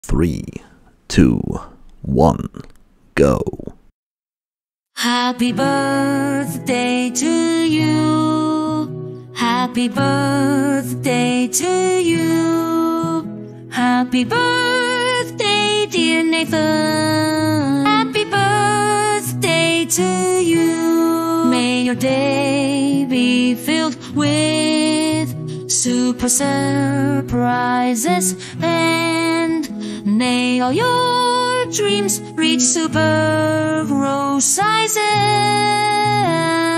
3, 2, 1, go. Happy birthday to you. Happy birthday to you. Happy birthday, dear Nathan. Happy birthday to you. May your day be filled with super surprises, and may all your dreams reach super grow sizes.